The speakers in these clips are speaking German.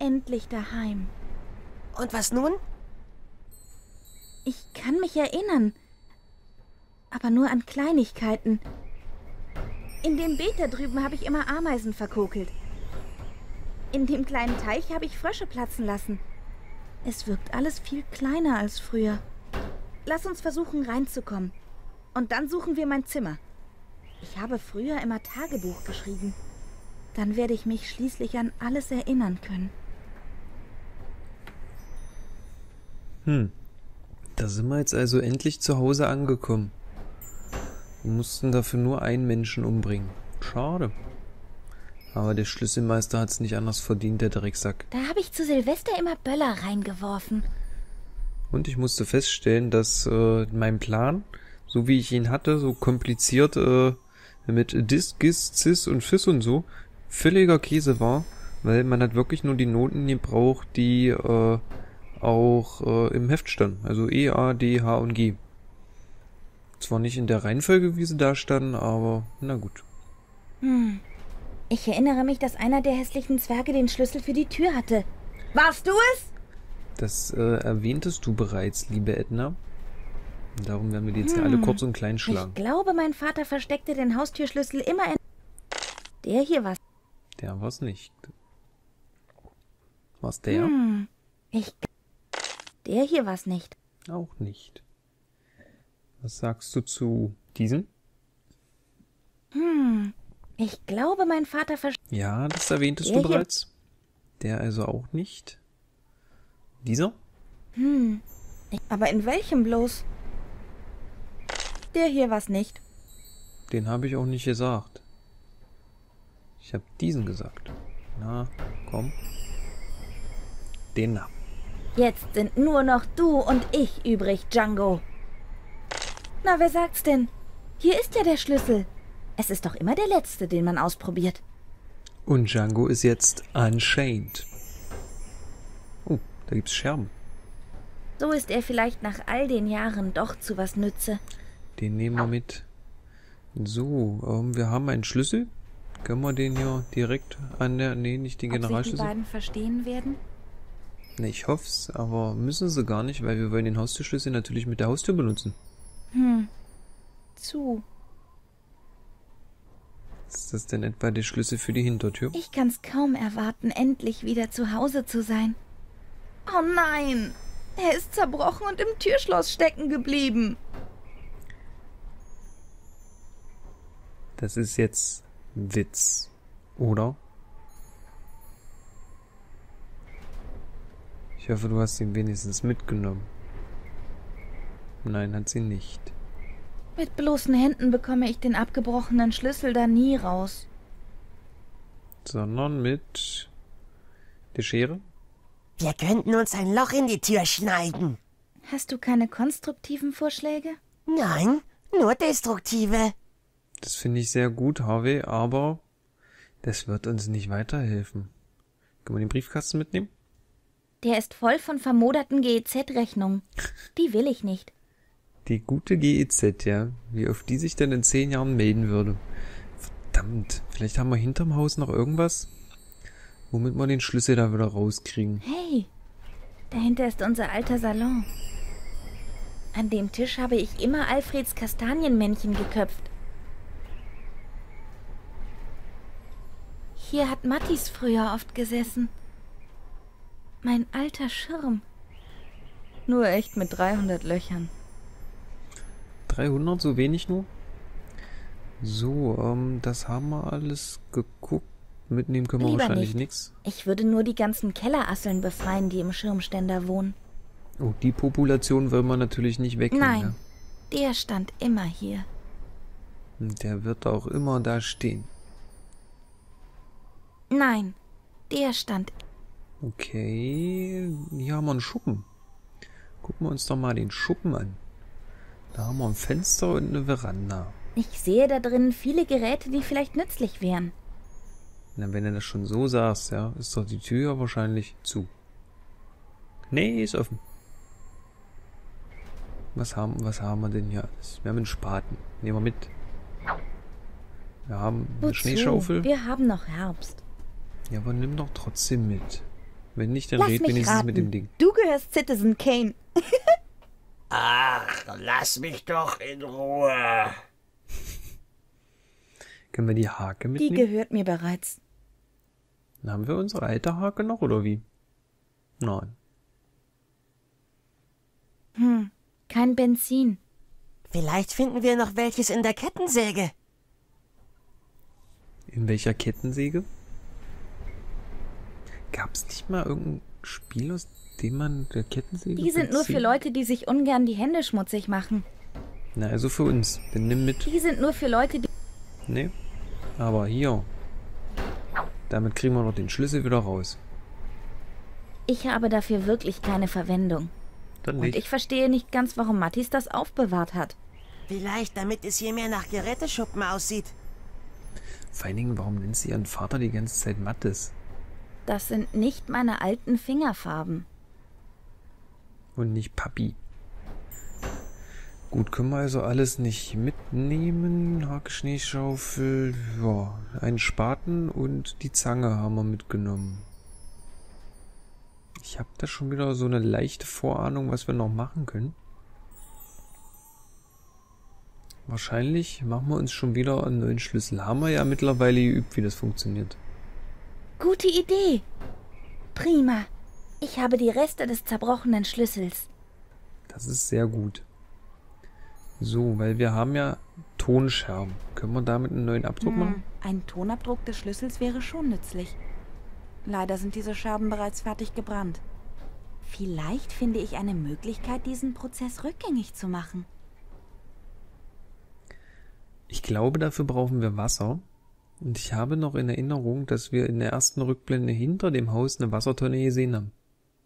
endlich daheim. Und was nun? Ich kann mich erinnern, aber nur an Kleinigkeiten. In dem Beet da drüben habe ich immer Ameisen verkokelt. In dem kleinen Teich habe ich Frösche platzen lassen. Es wirkt alles viel kleiner als früher. Lass uns versuchen, reinzukommen. Und dann suchen wir mein Zimmer. Ich habe früher immer Tagebuch geschrieben. Dann werde ich mich schließlich an alles erinnern können. Da sind wir jetzt also endlich zu Hause angekommen. Wir mussten dafür nur einen Menschen umbringen. Schade. Aber der Schlüsselmeister hat es nicht anders verdient, der Drecksack. Da habe ich zu Silvester immer Böller reingeworfen. Und ich musste feststellen, dass mein Plan, so wie ich ihn hatte, so kompliziert mit Dis, Gis, Cis und Fis und so, völliger Käse war, weil man hat wirklich nur die Noten gebraucht, die auch im Heft standen. Also E, A, D, H und G. Zwar nicht in der Reihenfolge, wie sie da standen, aber na gut. Ich erinnere mich, dass einer der hässlichen Zwerge den Schlüssel für die Tür hatte. Warst du es? Das erwähntest du bereits, liebe Edna. Und darum werden wir die jetzt hier alle kurz und klein schlagen. Ich glaube, mein Vater versteckte den Haustürschlüssel immer in... Der hier war's. Der war's nicht. War's der? Der hier war's nicht. Auch nicht. Was sagst du zu diesem? Ich glaube, mein Vater versteckte... Ja, das erwähntest Der du hier- bereits. Der also auch nicht. Dieser? Aber in welchem bloß? Der hier war's nicht. Den habe ich auch nicht gesagt. Ich habe diesen gesagt. Na, komm. Den da. Jetzt sind nur noch du und ich übrig, Django. Na, wer sagt's denn? Hier ist ja der Schlüssel. Es ist doch immer der letzte, den man ausprobiert. Und Django ist jetzt unchained. Oh, da gibt's Scherben. So ist er vielleicht nach all den Jahren doch zu was nütze. Den nehmen wir mit. So, wir haben einen Schlüssel. Können wir den hier direkt an der... Nee, nicht den Ob sich die Generalschlüssel. beiden verstehen werden? Ne, ich hoff's, aber müssen sie gar nicht, weil wir wollen den Haustürschlüssel natürlich mit der Haustür benutzen. Zu. Ist das denn etwa der Schlüssel für die Hintertür? Ich kann's kaum erwarten, endlich wieder zu Hause zu sein. Oh nein! Er ist zerbrochen und im Türschloss stecken geblieben. Das ist jetzt ein Witz, oder? Ich hoffe, du hast ihn wenigstens mitgenommen. Nein, hat sie nicht. Mit bloßen Händen bekomme ich den abgebrochenen Schlüssel da nie raus. Sondern mit der Schere? Wir könnten uns ein Loch in die Tür schneiden. Hast du keine konstruktiven Vorschläge? Nein, nur destruktive. Das finde ich sehr gut, Harvey, aber das wird uns nicht weiterhelfen. Können wir den Briefkasten mitnehmen? Der ist voll von vermoderten GEZ-Rechnungen. Die will ich nicht. Die gute GEZ, ja. Wie auf die sich dann in 10 Jahren melden würde. Verdammt, vielleicht haben wir hinterm Haus noch irgendwas, womit wir den Schlüssel da wieder rauskriegen. Hey, dahinter ist unser alter Salon. An dem Tisch habe ich immer Alfreds Kastanienmännchen geköpft. Hier hat Mattis früher oft gesessen. Mein alter Schirm. Nur echt mit 300 Löchern. 300, so wenig nur? So, das haben wir alles geguckt. Mitnehmen können wir Lieber wahrscheinlich nicht. nichts. Ich würde nur die ganzen Kellerasseln befreien, die im Schirmständer wohnen. Oh, die Population will man natürlich nicht wegnehmen. Nein, Ne? der stand immer hier. Und der wird auch immer da stehen. Nein, der stand... Okay, hier haben wir einen Schuppen. Gucken wir uns doch mal den Schuppen an. Da haben wir ein Fenster und eine Veranda. Ich sehe da drinnen viele Geräte, die vielleicht nützlich wären. Na, wenn du das schon so sagst, ja, ist doch die Tür wahrscheinlich zu. Nee, ist offen. Was haben wir denn hier alles? Wir haben einen Spaten. Nehmen wir mit. Wir haben eine Wozu? Schneeschaufel. Wir haben noch Herbst. Ja, aber nimm doch trotzdem mit. Wenn nicht, dann Lass red mich wenigstens raten. mit dem Ding. Du gehörst Citizen Kane. Ach, lass mich doch in Ruhe. Können wir die Hake Die mitnehmen? gehört mir bereits. Dann haben wir unsere alte Hake noch, oder wie? Nein. Kein Benzin. Vielleicht finden wir noch welches in der Kettensäge. In welcher Kettensäge? Gab es nicht mal irgendein Spiel, aus dem man der Kettensäge... Die sind nur Benzin- für Leute, die sich ungern die Hände schmutzig machen. Na, also für uns. Dann nimm mit. Die sind nur für Leute, die... Nee. Aber hier. Damit kriegen wir noch den Schlüssel wieder raus. Ich habe dafür wirklich keine Verwendung. Dann Und nicht. ich verstehe nicht ganz, warum Mattis das aufbewahrt hat. Vielleicht, damit es hier mehr nach Geräteschuppen aussieht. Vor allen Dingen, warum nennt sie ihren Vater die ganze Zeit Mattes? Das sind nicht meine alten Fingerfarben. Und nicht Papi. Gut, können wir also alles nicht mitnehmen. Hake, Schneeschaufel, ja, einen Spaten und die Zange haben wir mitgenommen. Ich habe da schon wieder so eine leichte Vorahnung, was wir noch machen können. Wahrscheinlich machen wir uns schon wieder einen neuen Schlüssel. Haben wir ja mittlerweile geübt, wie das funktioniert. Gute Idee. Prima. Ich habe die Reste des zerbrochenen Schlüssels. Das ist sehr gut. So, weil wir haben ja Tonscherben. Können wir damit einen neuen Abdruck machen? Ein Tonabdruck des Schlüssels wäre schon nützlich. Leider sind diese Scherben bereits fertig gebrannt. Vielleicht finde ich eine Möglichkeit, diesen Prozess rückgängig zu machen. Ich glaube, dafür brauchen wir Wasser. Und ich habe noch in Erinnerung, dass wir in der ersten Rückblende hinter dem Haus eine Wassertonne gesehen haben.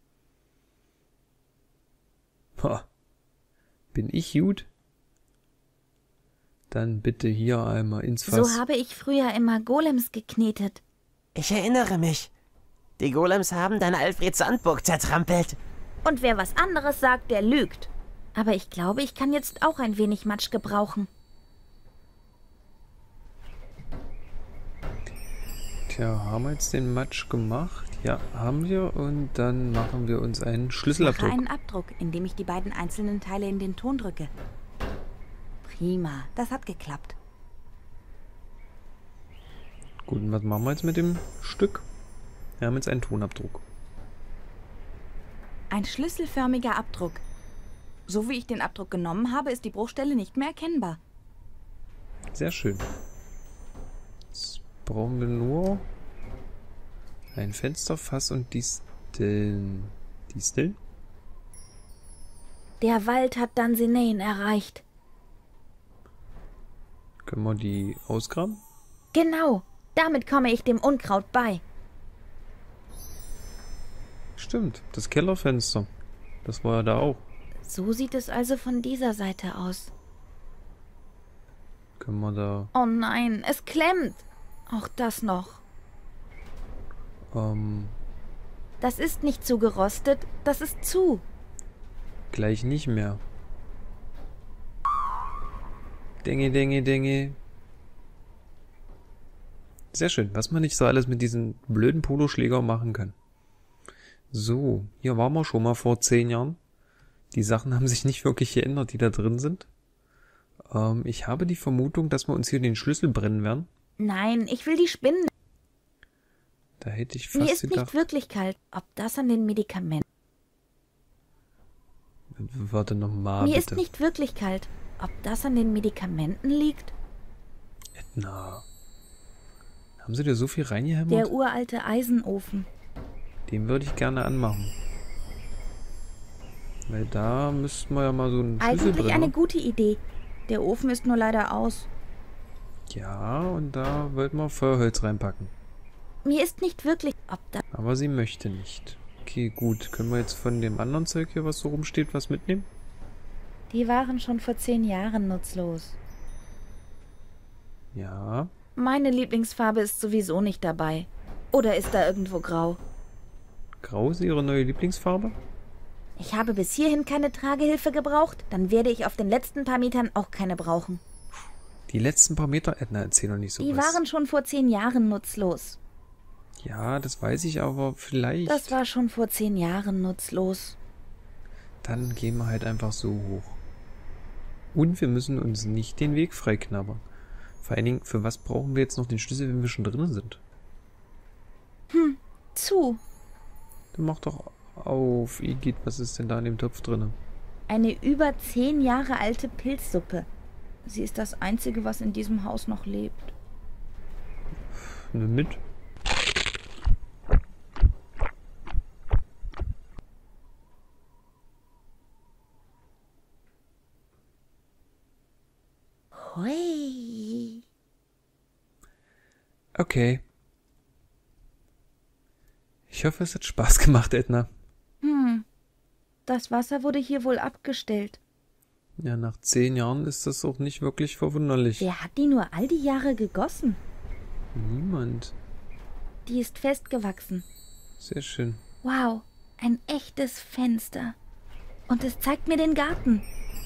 Ha. Bin ich gut? Dann bitte hier einmal ins Fass. So habe ich früher immer Golems geknetet. Ich erinnere mich. Die Golems haben dann Alfred Sandburg zertrampelt. Und wer was anderes sagt, der lügt. Aber ich glaube, ich kann jetzt auch ein wenig Matsch gebrauchen. Tja, haben wir jetzt den Matsch gemacht? Ja, haben wir. Und dann machen wir uns einen Mache Schlüsselabdruck. einen Abdruck, indem ich die beiden einzelnen Teile in den Ton drücke. Prima, das hat geklappt. Gut, und was machen wir jetzt mit dem Stück? Wir haben jetzt einen Tonabdruck. Ein schlüsselförmiger Abdruck. So wie ich den Abdruck genommen habe, ist die Bruchstelle nicht mehr erkennbar. Sehr schön. Jetzt brauchen wir nur ein Fensterfass und Disteln. Disteln? Der Wald hat Dunsinane erreicht. Können wir die ausgraben? Genau, damit komme ich dem Unkraut bei. Stimmt, das Kellerfenster. Das war ja da auch. So sieht es also von dieser Seite aus. Können wir da, Oh nein, es klemmt. Auch das noch. Das ist nicht zugerostet, das ist zu. gleich nicht mehr. Dinge, Dinge, Dinge. Sehr schön, was man nicht so alles mit diesen blöden Poloschläger machen kann. So, hier waren wir schon mal vor 10 Jahren. Die Sachen haben sich nicht wirklich geändert, die da drin sind. Ich habe die Vermutung, dass wir uns hier den Schlüssel brennen werden. Nein, ich will die Spinnen. Da hätte ich Mir fast ist gedacht... nicht wirklich kalt. Ob das an den Medikamenten... Warte nochmal, Mir bitte. ist nicht wirklich kalt. Ob das an den Medikamenten liegt? Edna. Haben sie dir so viel Der reingehämmert? uralte Eisenofen. Den würde ich gerne anmachen. Weil da müssten wir ja mal so einen Schlüssel Eigentlich drin eine haben. gute Idee. Der Ofen ist nur leider aus. Ja, und da wollten wir Feuerholz reinpacken. Mir ist nicht wirklich... Ob das... Aber sie möchte nicht. Okay, gut. Können wir jetzt von dem anderen Zeug hier, was so rumsteht, was mitnehmen? Die waren schon vor 10 Jahren nutzlos. Ja. Meine Lieblingsfarbe ist sowieso nicht dabei. Oder ist da irgendwo grau? Grau ist ihre neue Lieblingsfarbe? Ich habe bis hierhin keine Tragehilfe gebraucht, dann werde ich auf den letzten paar Metern auch keine brauchen. Die letzten paar Meter? Edna, erzähl doch nicht so Die was. waren schon vor 10 Jahren nutzlos. Ja, das weiß ich, aber vielleicht... Das war schon vor 10 Jahren nutzlos. Dann gehen wir halt einfach so hoch. Und wir müssen uns nicht den Weg freiknabbern. Vor allen Dingen, für was brauchen wir jetzt noch den Schlüssel, wenn wir schon drin sind? Zu. Dann mach doch auf, Igitt, was ist denn da in dem Topf drin? Eine über 10 Jahre alte Pilzsuppe. Sie ist das Einzige, was in diesem Haus noch lebt. Nimm mit. Hui. Okay. Ich hoffe, es hat Spaß gemacht, Edna. Das Wasser wurde hier wohl abgestellt. Ja, nach 10 Jahren ist das auch nicht wirklich verwunderlich. Wer hat die nur all die Jahre gegossen? Niemand. Die ist festgewachsen. Sehr schön. Wow, ein echtes Fenster. Und es zeigt mir den Garten.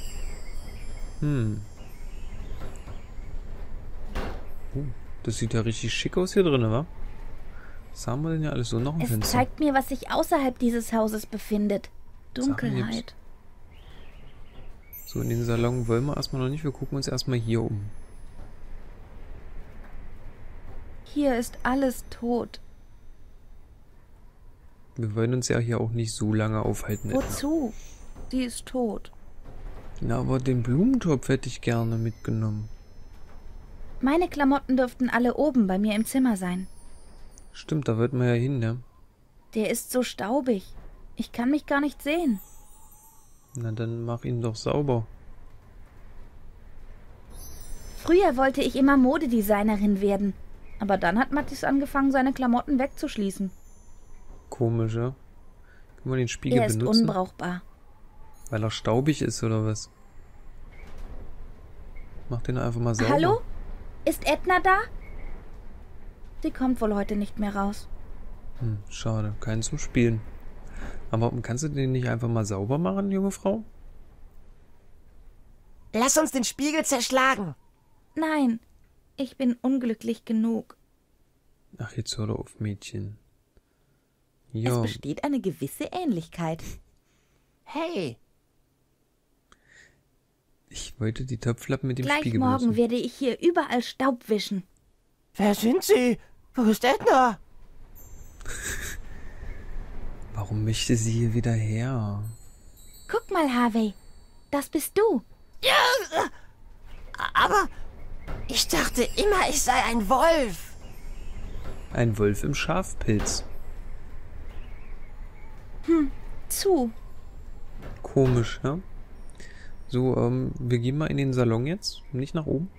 Das sieht ja richtig schick aus hier drin, wa? Was haben wir denn ja alles so noch im Es Fenster? zeigt mir, was sich außerhalb dieses Hauses befindet. Dunkelheit. So, in den Salon wollen wir erstmal noch nicht. Wir gucken uns erstmal hier um. Hier ist alles tot. Wir wollen uns ja hier auch nicht so lange aufhalten. Edna. Wozu? Sie ist tot. Na, aber den Blumentopf hätte ich gerne mitgenommen. Meine Klamotten dürften alle oben bei mir im Zimmer sein. Stimmt, da wollten wir ja hin, ne? Der ist so staubig. Ich kann mich gar nicht sehen. Na, dann mach ihn doch sauber. Früher wollte ich immer Modedesignerin werden. Aber dann hat Mathis angefangen, seine Klamotten wegzuschließen. Komisch, ja? Können wir den Spiegel Er ist benutzen? unbrauchbar. Weil er staubig ist, oder was? Mach den einfach mal sauber. Hallo? Ist Edna da? Sie kommt wohl heute nicht mehr raus. Schade, keinen zum Spielen. Aber kannst du den nicht einfach mal sauber machen, junge Frau? Lass uns den Spiegel zerschlagen. Nein, ich bin unglücklich genug. Ach, jetzt hör doch auf, Mädchen. Es Ja, besteht eine gewisse Ähnlichkeit. Hey, ich wollte die Topflappen mit dem Gleich Spiegel morgen benutzen. werde ich hier überall Staub wischen. wer sind Sie? Wo ist Edna? Warum möchte sie hier wieder her? Guck mal, Harvey. Das bist du. Aber ich dachte immer, ich sei ein Wolf. Ein Wolf im Schafpilz. Zu. Komisch, ja? So, wir gehen mal in den Salon jetzt. Nicht nach oben.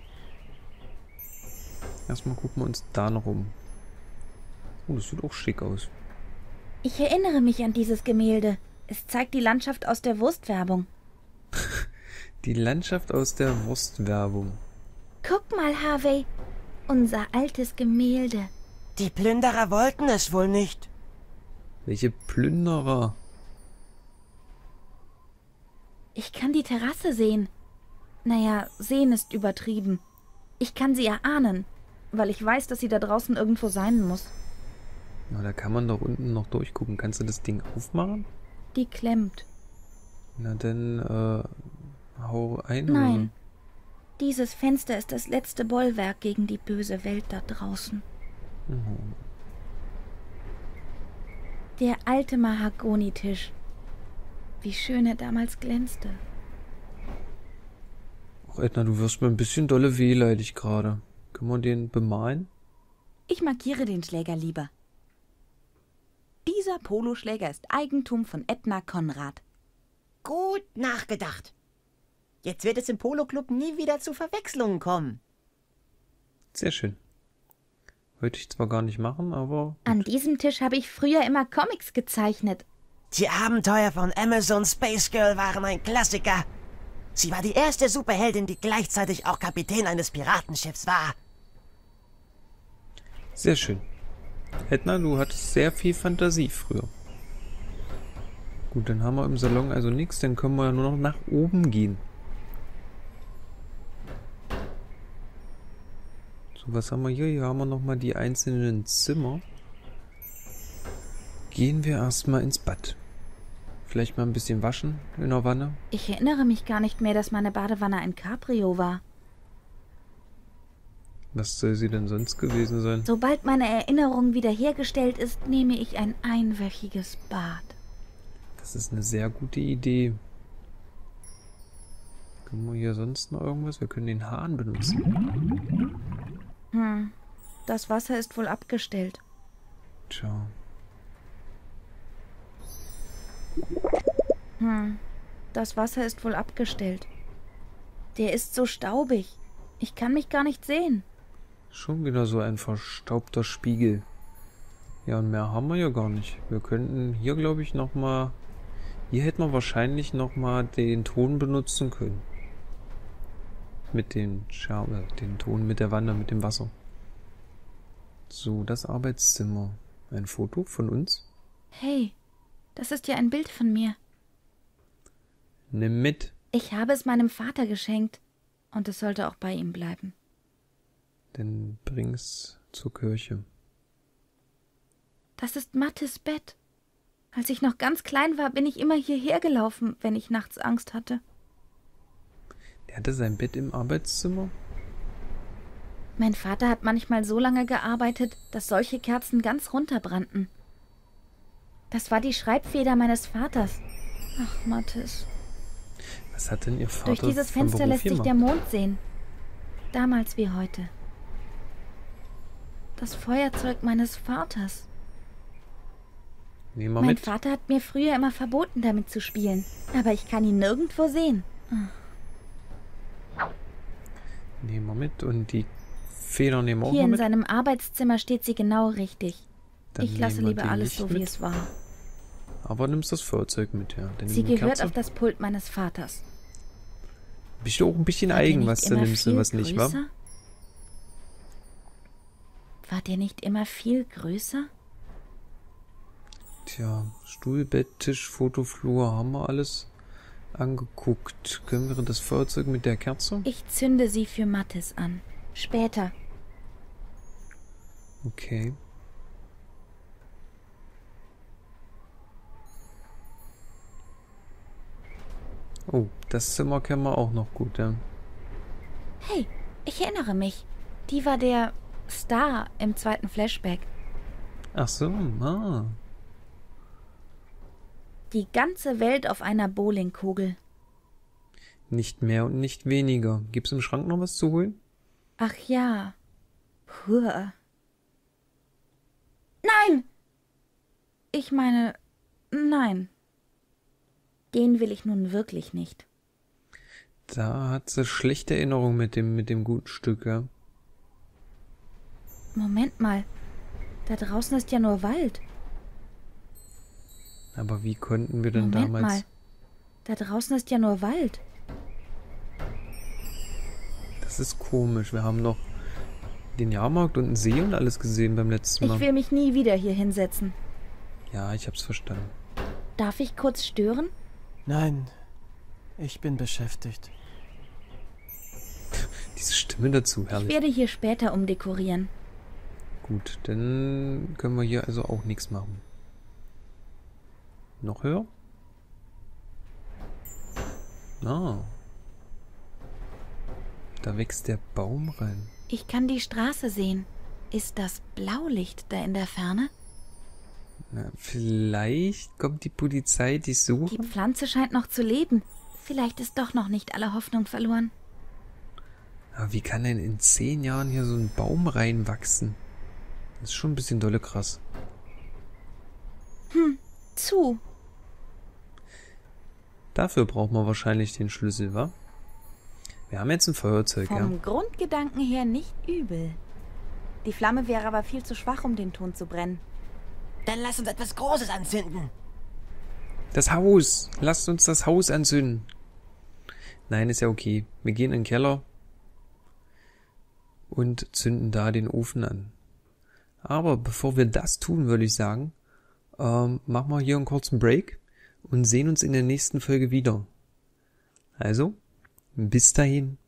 Erstmal gucken wir uns da noch um. Oh, das sieht auch schick aus. Ich erinnere mich an dieses Gemälde. Es zeigt die Landschaft aus der Wurstwerbung. Die Landschaft aus der Wurstwerbung. Guck mal, Harvey. Unser altes Gemälde. Die Plünderer wollten es wohl nicht. Welche Plünderer? Ich kann die Terrasse sehen. Naja, sehen ist übertrieben. Ich kann sie erahnen, weil ich weiß, dass sie da draußen irgendwo sein muss. Na, da kann man doch unten noch durchgucken. Kannst du das Ding aufmachen? Die klemmt. Na dann, hau ein. Nein. Dieses Fenster ist das letzte Bollwerk gegen die böse Welt da draußen. Der alte Mahagonitisch. Wie schön er damals glänzte. Ach, Edna, du wirst mir ein bisschen dolle wehleidig gerade. Können wir den bemalen? Ich markiere den Schläger lieber. Dieser Poloschläger ist Eigentum von Edna Konrad. Gut nachgedacht. Jetzt wird es im Polo-Club nie wieder zu Verwechslungen kommen. Sehr schön. Wollte ich zwar gar nicht machen, aber... An diesem Tisch habe ich früher immer Comics gezeichnet. Die Abenteuer von Amazon Space Girl waren ein Klassiker. Sie war die erste Superheldin, die gleichzeitig auch Kapitän eines Piratenschiffs war. Sehr schön. Edna, du hattest sehr viel Fantasie früher. Gut, dann haben wir im Salon also nichts, dann können wir ja nur noch nach oben gehen. So, was haben wir hier? Hier haben wir nochmal die einzelnen Zimmer. gehen wir erstmal ins Bad. Vielleicht mal ein bisschen waschen in der Wanne. Ich erinnere mich gar nicht mehr, dass meine Badewanne ein Cabrio war. Was soll sie denn sonst gewesen sein? Sobald meine Erinnerung wiederhergestellt ist, nehme ich ein einwöchiges Bad. Das ist eine sehr gute Idee. Können wir hier sonst noch irgendwas? Wir können den Hahn benutzen. Das Wasser ist wohl abgestellt. Tja. Das Wasser ist wohl abgestellt. Der ist so staubig. Ich kann mich gar nicht sehen. Schon wieder so ein verstaubter Spiegel. Ja, und mehr haben wir ja gar nicht. Wir könnten hier, glaube ich, nochmal... Hier hätten wir wahrscheinlich nochmal den Ton benutzen können. Mit den den Ton mit der Wanne, mit dem Wasser. So, das Arbeitszimmer. Ein Foto von uns. Hey, das ist ja ein Bild von mir. Nimm mit. Ich habe es meinem Vater geschenkt. Und es sollte auch bei ihm bleiben. Dann bring's zur Kirche. Das ist Mattes Bett. Als ich noch ganz klein war, bin ich immer hierher gelaufen, wenn ich nachts Angst hatte. Der hatte sein Bett im Arbeitszimmer? Mein Vater hat manchmal so lange gearbeitet, dass solche Kerzen ganz runterbrannten. Das war die Schreibfeder meines Vaters. Ach, Mattes. Was hat denn Ihr Vater Durch dieses von Fenster Beruf lässt sich gemacht? der Mond sehen. Damals wie heute. Das Feuerzeug meines Vaters. Nehmen wir Mein mit. Vater hat mir früher immer verboten, damit zu spielen. Aber ich kann ihn nirgendwo sehen. Nehmen wir mit. Und die Feder nehmen wir auch Hier mal in mit. seinem Arbeitszimmer steht sie genau richtig. Dann Ich lasse nehmen wir lieber die alles nicht so, wie mit. es war. Aber nimmst das Feuerzeug mit, ja. Dann Sie nehmen wir gehört Kerze. auf das Pult meines Vaters. Bist du auch ein bisschen War der eigen, nicht was du immer nimmst und viel was nicht, wa? größer? War der nicht immer viel größer? Tja, Stuhl, Bett, Tisch, Fotoflur, haben wir alles angeguckt. Können wir das Feuerzeug mit der Kerze? Ich zünde sie für Mattes an. Später. Okay. Oh, das Zimmer kennen wir auch noch gut, ja. Hey, ich erinnere mich. Die war der Star im zweiten Flashback. Ach so, ah. Die ganze Welt auf einer Bowlingkugel. Nicht mehr und nicht weniger. Gibt's im Schrank noch was zu holen? Ach ja. Puh. Nein! Ich meine, nein. Den will ich nun wirklich nicht. Da hat sie schlechte Erinnerung mit dem guten Stück, ja. Moment mal. Da draußen ist ja nur Wald. Aber wie konnten wir denn Moment damals... mal. Da draußen ist ja nur Wald. Das ist komisch. Wir haben noch den Jahrmarkt und einen See und alles gesehen beim letzten Mal. Ich will mich nie wieder hier hinsetzen. Ja, ich hab's verstanden. Darf ich kurz stören? Nein, ich bin beschäftigt. Diese Stimme dazu, Ich herrlich. werde hier später umdekorieren. Gut, dann können wir hier also auch nichts machen. Noch höher? Ah. Da wächst der Baum rein. Ich kann die Straße sehen. Ist das Blaulicht da in der Ferne? Na, vielleicht kommt die Polizei dich Die suchen. Pflanze scheint noch zu leben. Vielleicht ist doch noch nicht alle Hoffnung verloren. Aber wie kann denn in 10 Jahren hier so ein Baum reinwachsen? Das ist schon ein bisschen dolle krass. Zu. Dafür braucht man wahrscheinlich den Schlüssel, wa? Wir haben jetzt ein Feuerzeug, ja. Vom Grundgedanken her nicht übel. Die Flamme wäre aber viel zu schwach, um den Ton zu brennen. Dann lass uns etwas Großes anzünden. Das Haus! Lasst uns das Haus anzünden. Nein, ist ja okay. Wir gehen in den Keller und zünden da den Ofen an. Aber bevor wir das tun, würde ich sagen, machen wir hier einen kurzen Break und sehen uns in der nächsten Folge wieder. Also, bis dahin.